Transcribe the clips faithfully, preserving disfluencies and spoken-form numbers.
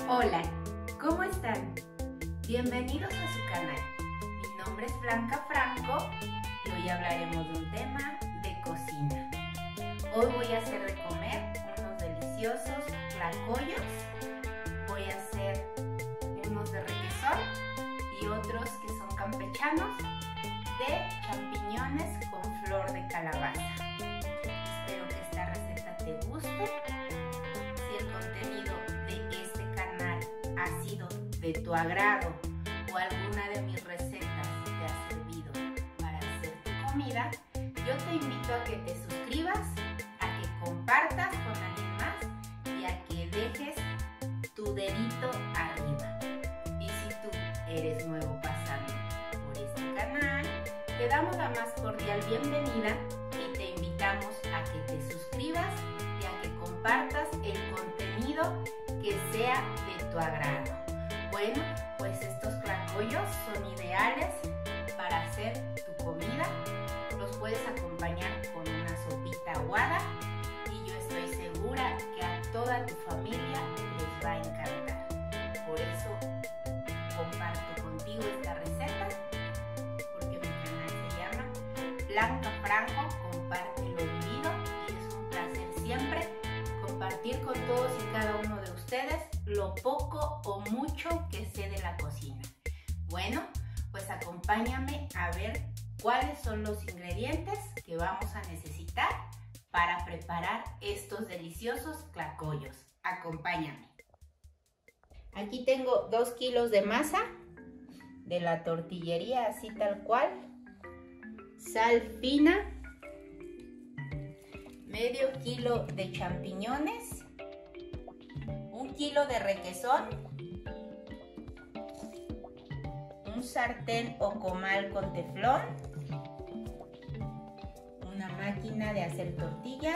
Hola, ¿cómo están? Bienvenidos a su canal. Mi nombre es Blanca Franco y hoy hablaremos de un tema de cocina. Hoy voy a hacer de comer unos deliciosos tlacoyos. Voy a hacer unos de requesón y otros que son campechanos de champiñones con flor de calabaza. Espero que esta receta te guste. Si el contenido de este canal ha sido de tu agrado o alguna de mis recetas te ha servido para hacer tu comida, yo te invito a que te suscribas, a que compartas con alguien más y a que dejes tu dedito arriba. Y si tú eres nuevo pasando por este canal, te damos la más cordial bienvenida y te invitamos a que te suscribas y a que compartas el contenido que sea de tu agrado. Bueno, pues estos tlacoyos son ideales para hacer tu comida. Los puedes acompañar con una sopita aguada y yo estoy segura que a toda tu familia les va a encantar. Por eso comparto contigo esta receta, porque mi canal se llama Blanca Franco, comparte lo vivido, y es un placer siempre compartir con todos y cada uno de ustedes lo poco o mucho que sé de la cocina. Bueno, pues acompáñame a ver cuáles son los ingredientes que vamos a necesitar para preparar estos deliciosos tlacoyos. Acompáñame. Aquí tengo dos kilos de masa de la tortillería, así tal cual, sal fina, medio kilo de champiñones, un kilo de requesón, un sartén o comal con teflón, una máquina de hacer tortillas,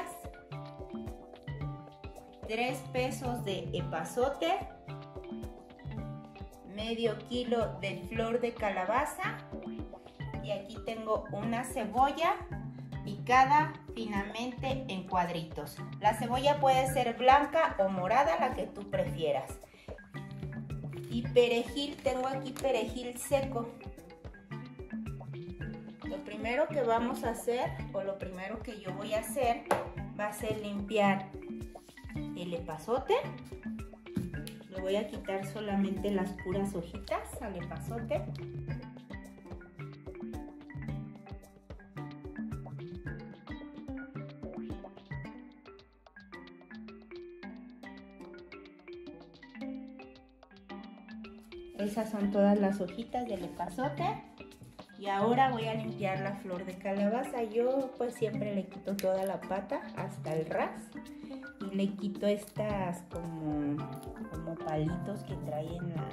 tres pesos de epazote, medio kilo de flor de calabaza, y aquí tengo una cebolla picada finamente en cuadritos. La cebolla puede ser blanca o morada, la que tú prefieras. Y perejil, tengo aquí perejil seco. Lo primero que vamos a hacer, o lo primero que yo voy a hacer, va a ser limpiar el epazote. Le voy a quitar solamente las puras hojitas al epazote. Esas son todas las hojitas del epazote. Y ahora voy a limpiar la flor de calabaza. Yo pues siempre le quito toda la pata hasta el ras. Y le quito estas como, como palitos que trae en la,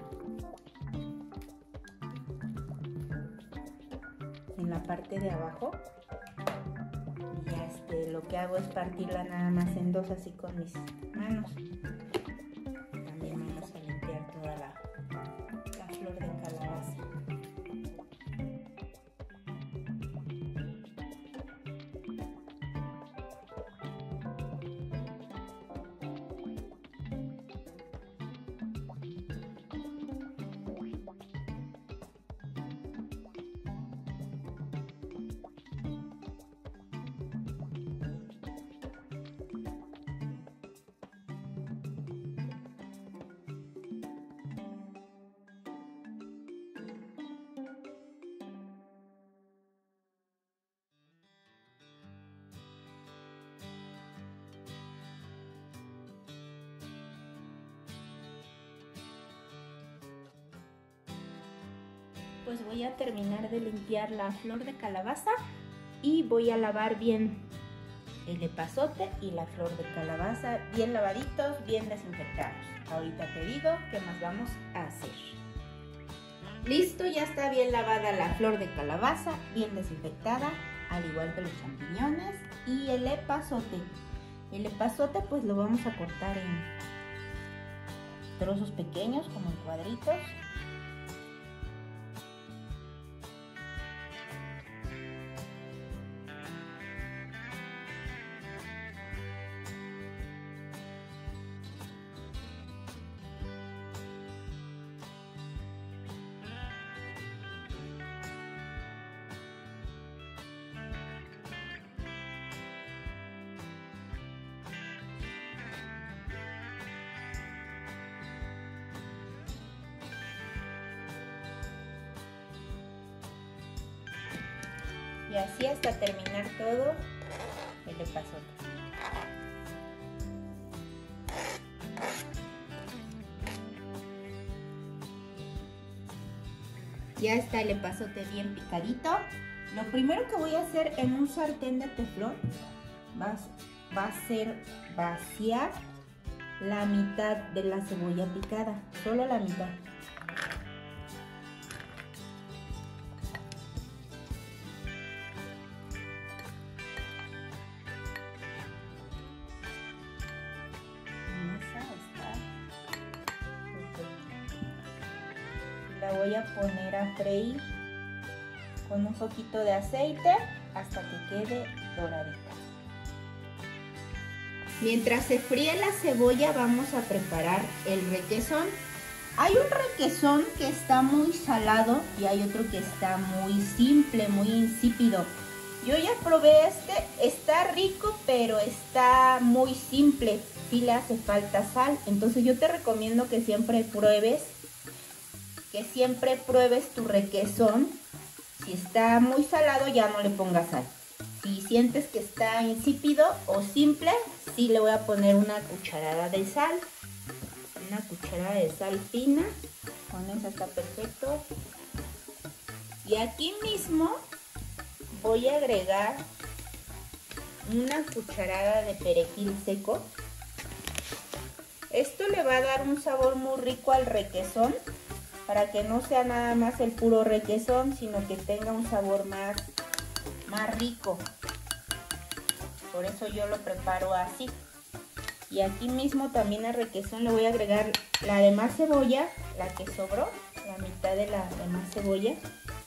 en la parte de abajo. Y ya este, lo que hago es partirla nada más en dos, así con mis manos. También vamos a limpiar toda la flor de calabaza. Pues voy a terminar de limpiar la flor de calabaza y voy a lavar bien el epazote y la flor de calabaza, bien lavaditos, bien desinfectados. Ahorita te digo qué más vamos a hacer. Listo, ya está bien lavada la flor de calabaza, bien desinfectada, al igual que los champiñones y el epazote. El epazote pues lo vamos a cortar en trozos pequeños, como en cuadritos. Y así hasta terminar todo el epazote. Ya está el epazote bien picadito. Lo primero que voy a hacer en un sartén de teflón va, va a ser vaciar la mitad de la cebolla picada, solo la mitad. Esa está perfecta. La voy a poner a freír con un poquito de aceite hasta que quede doradita. Mientras se fríe la cebolla vamos a preparar el requesón. Hay un requesón que está muy salado y hay otro que está muy simple, muy insípido. Yo ya probé este, está rico pero está muy simple, sí le hace falta sal. Entonces yo te recomiendo que siempre pruebes, que siempre pruebes tu requesón. Si está muy salado ya no le pongas sal. Si sientes que está insípido o simple, sí le voy a poner una cucharada de sal. Una cucharada de sal fina. Con esa está perfecto. Y aquí mismo voy a agregar una cucharada de perejil seco. Esto le va a dar un sabor muy rico al requesón, para que no sea nada más el puro requesón, sino que tenga un sabor más, más rico. Por eso yo lo preparo así. Y aquí mismo también al requesón le voy a agregar la demás cebolla, la que sobró, la mitad de la demás cebolla.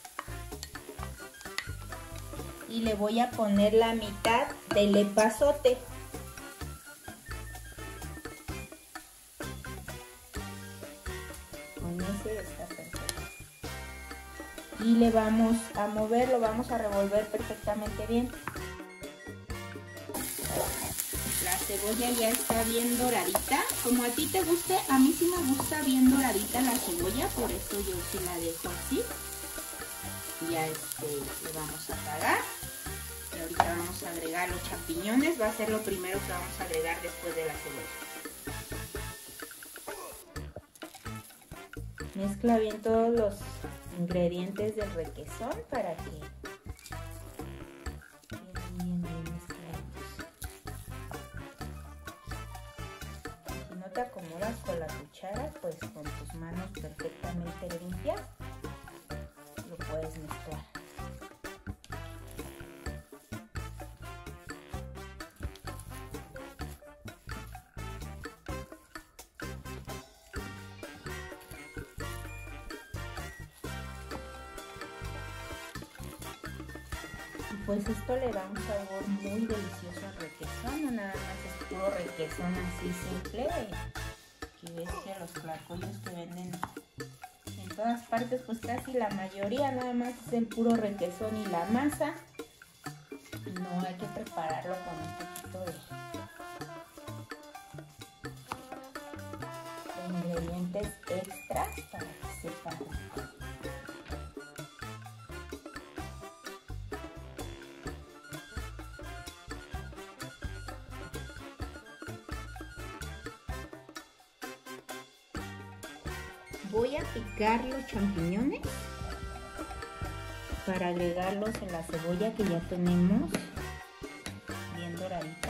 Y le voy a poner la mitad del epazote. Con ese está perfecto. Y le vamos a mover, lo vamos a revolver perfectamente bien. La cebolla ya está bien doradita. Como a ti te guste, a mí sí me gusta bien doradita la cebolla, por eso yo sí la dejo así. Ya este, le vamos a apagar. Y ahorita vamos a agregar los champiñones. Va a ser lo primero que vamos a agregar después de la cebolla. Mezcla bien todos los ingredientes del requesón para que queden bien, bien mezclados. Si no te acomodas con la cuchara, pues con tus manos perfectamente limpias lo puedes mezclar. Pues esto le da un sabor muy delicioso al requesón, no nada más es puro requesón así simple. Aquí ves que los tlacoyos que venden en todas partes, pues casi la mayoría nada más es el puro requesón y la masa. No, hay que prepararlo con un poquito de, de ingredientes extras para que sepa rico. Voy a picar los champiñones para agregarlos en la cebolla que ya tenemos bien doradita.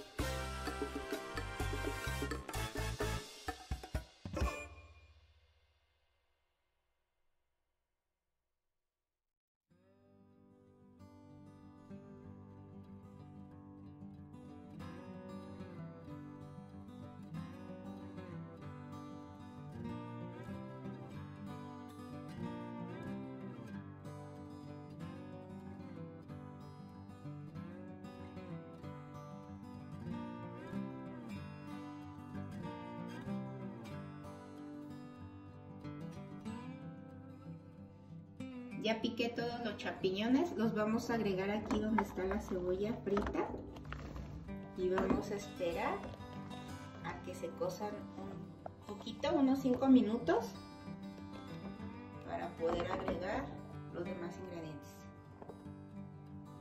Ya piqué todos los champiñones, los vamos a agregar aquí donde está la cebolla frita y vamos a esperar a que se cosan un poquito, unos cinco minutos, para poder agregar los demás ingredientes.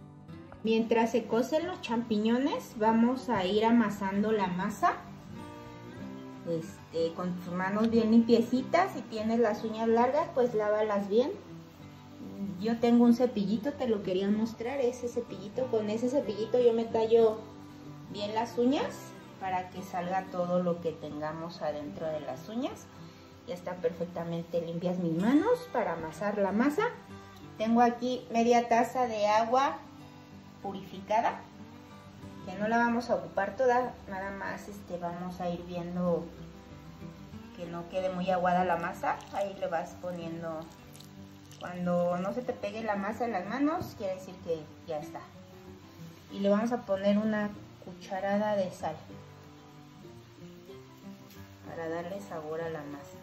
Mientras se cocen los champiñones, vamos a ir amasando la masa. Este, con tus manos bien limpiecitas. Si tienes las uñas largas, pues lávalas bien. Yo tengo un cepillito, te lo quería mostrar, ese cepillito. Con ese cepillito yo me tallo bien las uñas para que salga todo lo que tengamos adentro de las uñas. Ya están perfectamente limpias mis manos para amasar la masa. Tengo aquí media taza de agua purificada, que no la vamos a ocupar toda, nada más este, vamos a ir viendo que no quede muy aguada la masa. Ahí le vas poniendo, cuando no se te pegue la masa en las manos, quiere decir que ya está. Y le vamos a poner una cucharada de sal para darle sabor a la masa.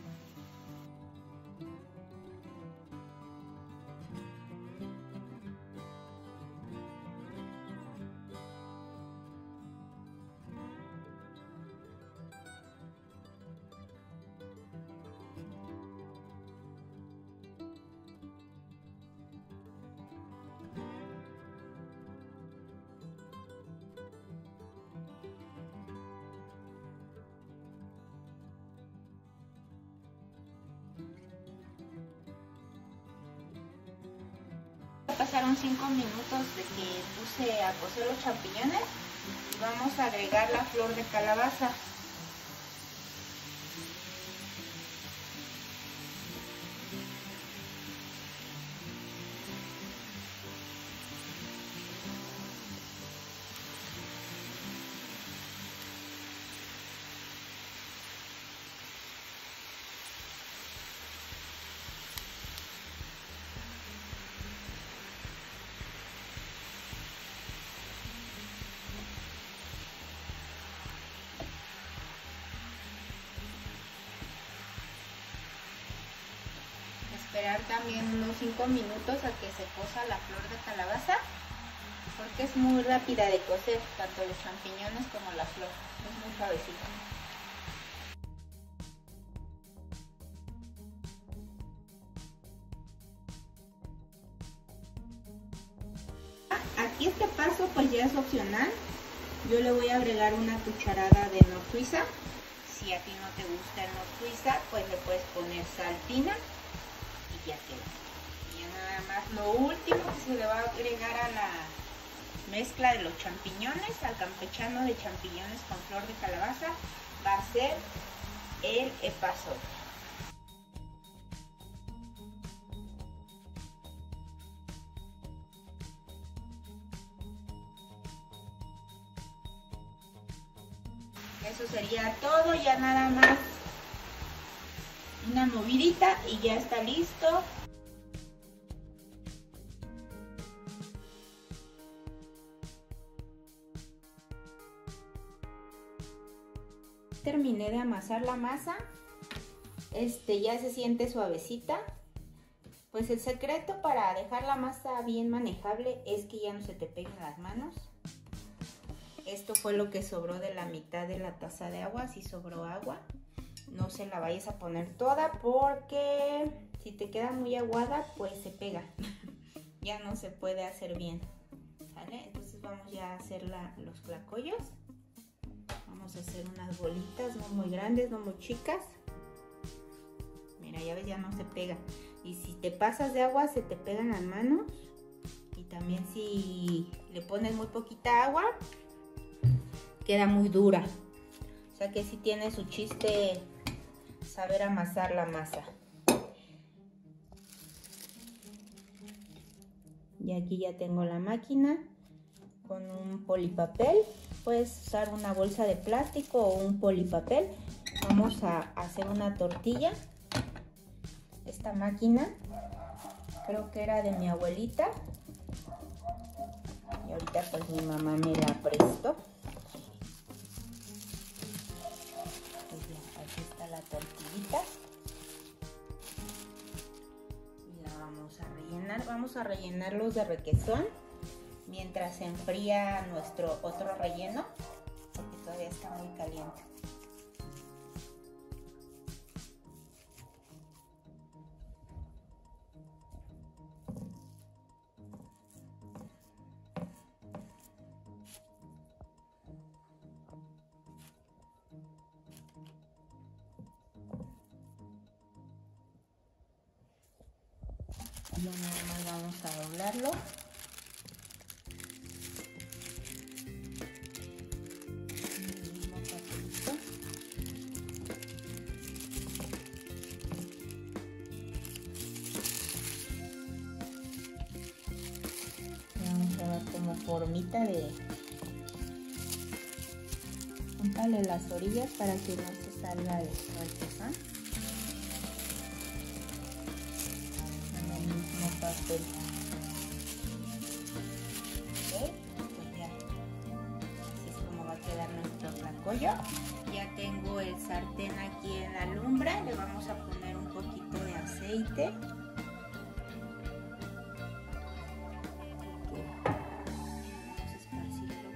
Pasaron cinco minutos de que puse a cocer los champiñones y vamos a agregar la flor de calabaza. Esperar también unos cinco minutos a que se cosa la flor de calabaza, porque es muy rápida de cocer, tanto los champiñones como la flor, es muy suavecita. Aquí este paso pues ya es opcional. Yo le voy a agregar una cucharada de noz suiza. Si a ti no te gusta el noz suiza, pues le puedes poner sal fina y ya queda. Y ya nada más lo último que se le va a agregar a la mezcla de los champiñones, al campechano de champiñones con flor de calabaza, va a ser el epazote. Eso sería todo, ya nada más una movidita y ya está listo. Terminé de amasar la masa, este ya se siente suavecita. Pues el secreto para dejar la masa bien manejable es que ya no se te peguen las manos. Esto fue lo que sobró de la mitad de la taza de agua, si sobró agua. No se la vayas a poner toda porque si te queda muy aguada, pues se pega. Ya no se puede hacer bien, ¿sale? Entonces vamos ya a hacer la, los tlacoyos. Vamos a hacer unas bolitas, no muy grandes, no muy chicas. Mira, ya ves, ya no se pega. Y si te pasas de agua, se te pegan las manos. Y también si le pones muy poquita agua, queda muy dura. O sea que sí tiene su chiste saber amasar la masa. Y aquí ya tengo la máquina con un polipapel. Puedes usar una bolsa de plástico o un polipapel. Vamos a hacer una tortilla. Esta máquina creo que era de mi abuelita y ahorita pues mi mamá me la prestó. Pues ya, aquí está la tortillita y la vamos a rellenar. Vamos a rellenarlos de requesón mientras se enfría nuestro otro relleno, porque todavía está muy caliente. ya nada más vamos a doblarlo. El mismo papelito. Le vamos a dar como formita de... Júntale las orillas para que no se salga el requesón. Papel. Ok, pues ya, así es como va a quedar nuestro tlacoyo. Ya tengo el sartén aquí en la lumbre, le vamos a poner un poquito de aceite. Okay. Vamos a esparcirlo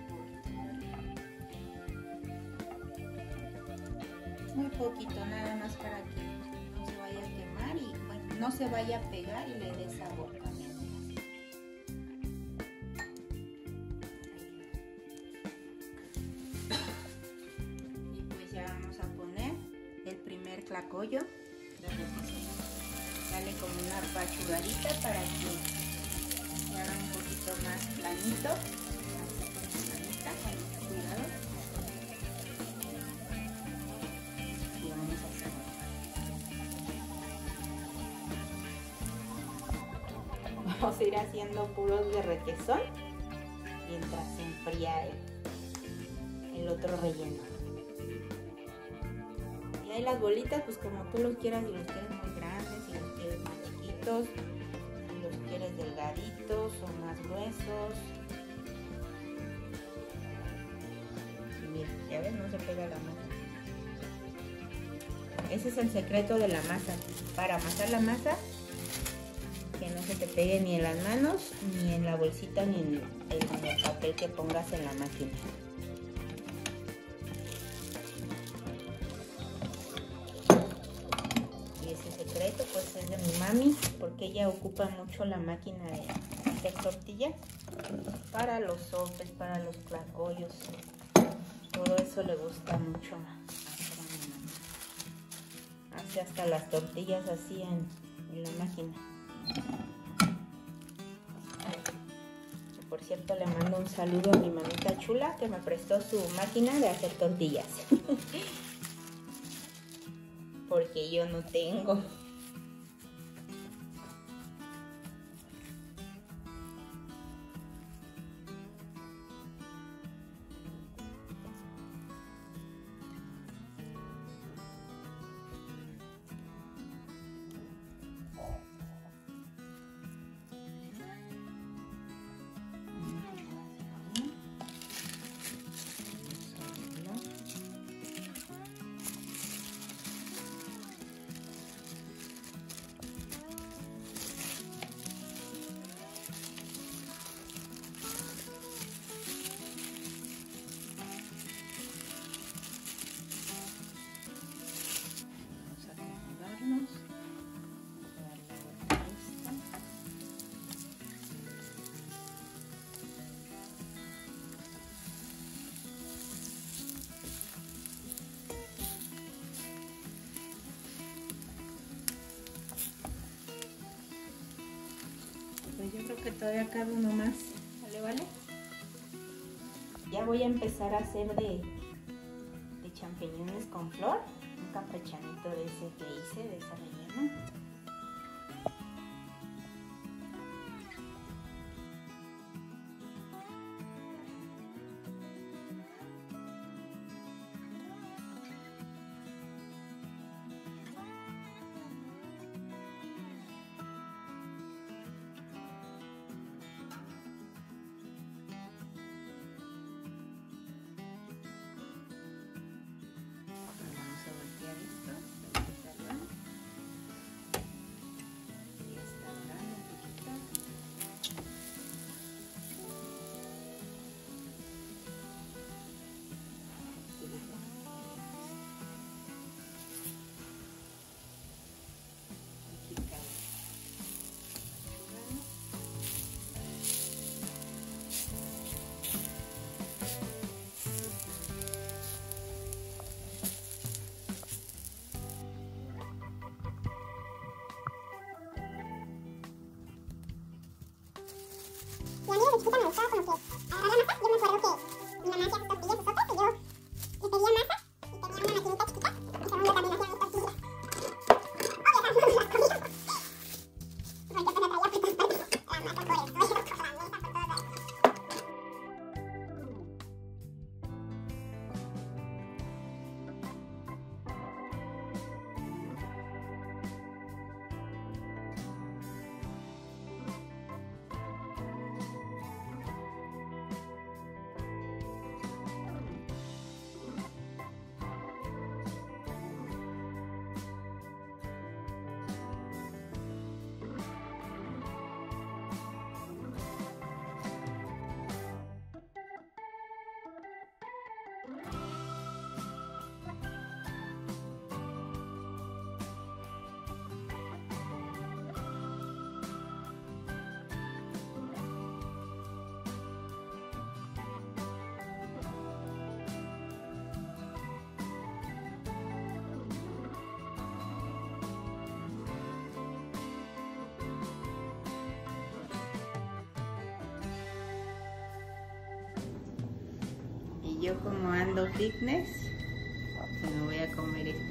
por muy poquito, nada más para que no se vaya a quemar y bueno, no se vaya a pegar y le dé sabor también. Y pues ya vamos a poner el primer tlacoyo. Dale como una apachurradita para que se haga un poquito más planito. Así con su manita, con mucho cuidado. Y vamos a hacer. Vamos a ir haciendo puros de requesón mientras se enfría el, el otro relleno. Y ahí las bolitas, pues como tú los quieras, si los quieres muy grandes, si los quieres más chiquitos, si los quieres delgaditos o más gruesos. Y mira, ya ves, no se pega la masa. Ese es el secreto de la masa. Para amasar la masa, que no se te pegue ni en las manos, ni en la bolsita, ni en el, en el papel que pongas en la máquina. Y ese secreto pues es de mi mami, porque ella ocupa mucho la máquina de hacer tortillas para los sopes, para los tlacoyos. Todo eso le gusta mucho hacer a mi mamá. Hace hasta las tortillas así en, en la máquina. Por cierto, le mando un saludo a mi mamita chula que me prestó su máquina de hacer tortillas. Porque yo no tengo. Pues yo creo que todavía cabe uno más. ¿Vale, vale? Ya voy a empezar a hacer de, de champiñones con flor. Un campechanito de ese que hice, de ese relleno. chiquita me gustaba como que agarrar la masa. Yo me acuerdo que mi mamá hacía sus tortillas, sus sopas, y yo le pedía masa y tenía una maquinita chiquita y según yo también hacía mis tortillas. Obvio, esas no las comía. Porque pues me traía por todas partes la masa por el suelo, por la mesa, por todas partes. Y yo como ando fitness, pues me voy a comer esto.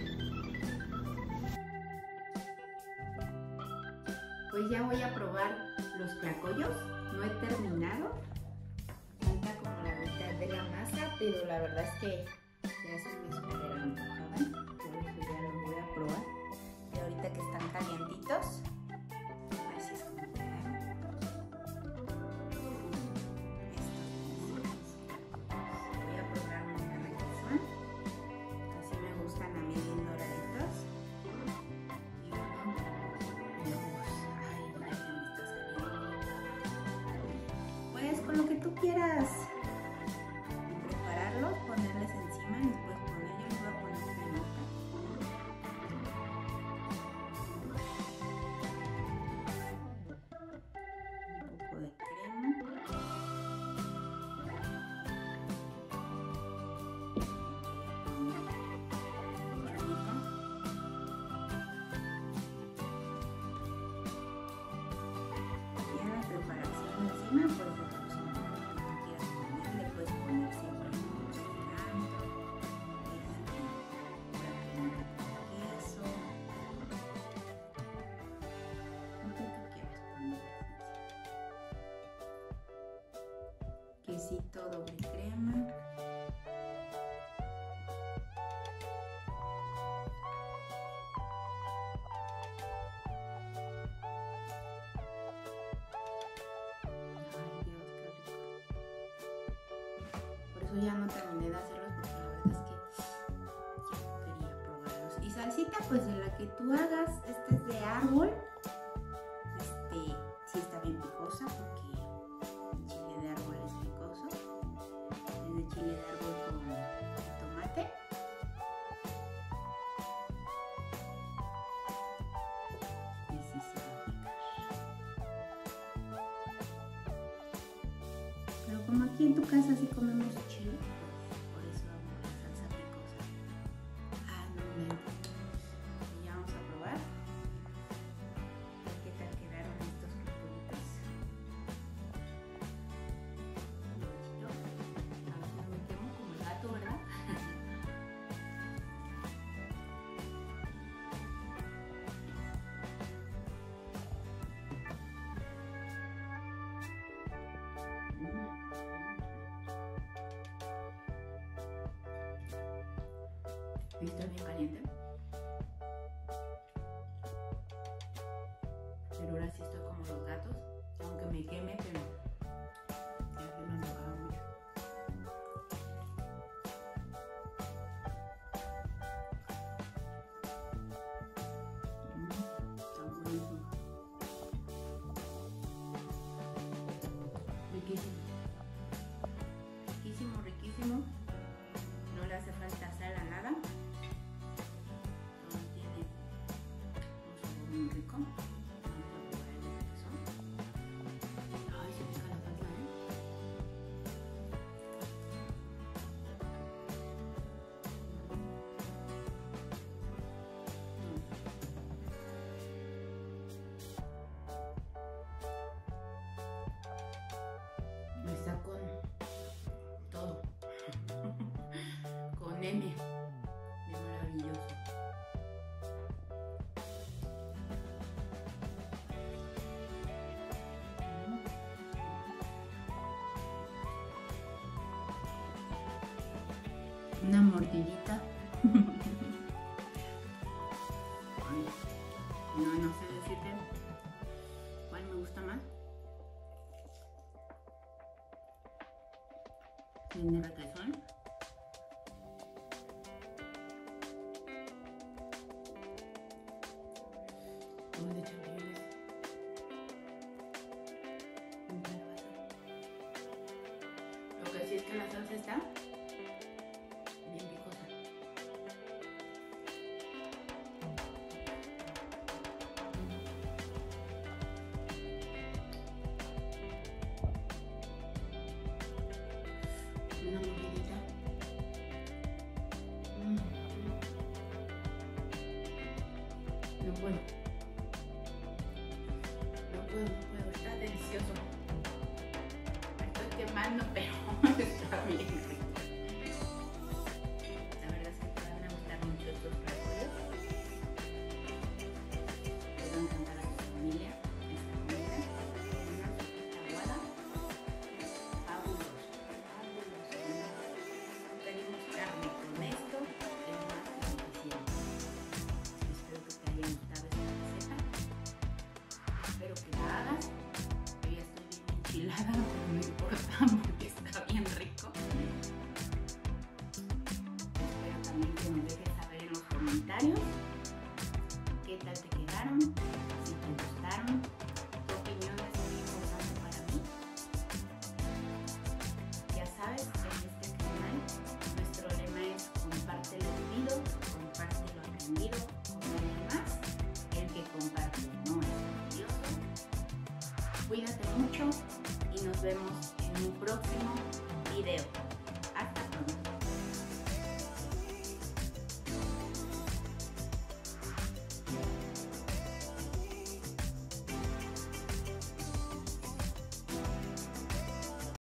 Pues ya voy a probar los tlacoyos. No he terminado. Falta como la mitad de la masa, pero la verdad es que ya se me superaron un poco, por eso ya los voy a probar. Y ahorita que están calientitos, así es como quedaron. Voy a probar muy ricos, ¿eh? Así me gustan a mí bien doraditos. Y uno, Dios, ay, ya se me está saliendo. Pues con lo que tú quieras prepararlos, ponerles encima, les puedes poner, yo les voy a poner cremita. Un poco de crema. Y en la preparación encima, pues le puedes poner siempre un cilantro, queso, lo que tú quieras poner. Quesito doble crema. Ay, Dios, qué rico. Por eso ya no terminé de hacerlos porque la verdad es que ya quería probarlos. Y salsita, pues de la que tú hagas. Este es de árbol. Este sí está bien picosa porque el chile de árbol es picoso. Es de chile de árbol con tomate. Y sí se va a picar. Pero como aquí en tu casa sí comemos chile, pues por eso hago la salsa picosa. Ah, no me. Ya vamos a probar. ¿Qué tal quedaron estos frijolitos? Yo, a ver si no me quemo como el gato, ¿verdad? Está bien caliente. Pero ahora sí estoy como los gatos. Aunque me queme, pero ya que me antojaba mucho. Mm, está buenísimo. Riquísimo. Riquísimo, riquísimo. No le hace falta sal a nada. Todo tiene un sabor muy rico. Vamos a probar el de queso. creme de maravilloso. Una mordidita. No, no sé decirte cuál me gusta más. Tiene requesón. O de champiñones. Un calabaza. Lo que sí es que la salsa está bien picosa. Una mordidita. Mm. No puedo. No puedo, no puedo. Está delicioso. Me estoy quemando, pero está bien rico. La verdad es que te van a gustar mucho estos repollos. Les va a encantar a tu familia esta comida. Una sopita aguada. Fabuloso. Fabuloso. No pedimos carne con esto. Es más que suficiente. Espero que te haya gustado esta receta. Espero que la hagas. Yo ya estoy bien enchilada, pero no importa porque está bien rico. Espero también que nos dejes saber en los comentarios qué tal te quedaron, si te gustaron. Tu opinión es muy importante para mí. Ya sabes, en este canal nuestro lema es comparte lo vivido, comparte lo aprendido con alguien más. El que comparte no es valioso. Cuídate mucho y nos vemos en un próximo video.